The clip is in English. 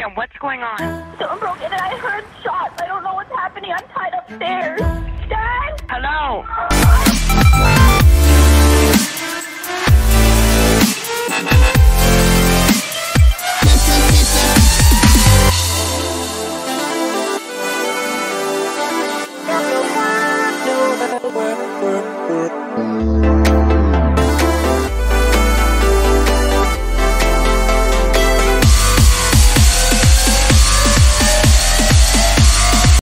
Sam, what's going on? Someone broke in and I heard shots. I don't know what's happening. I'm tied upstairs. Dad? Hello?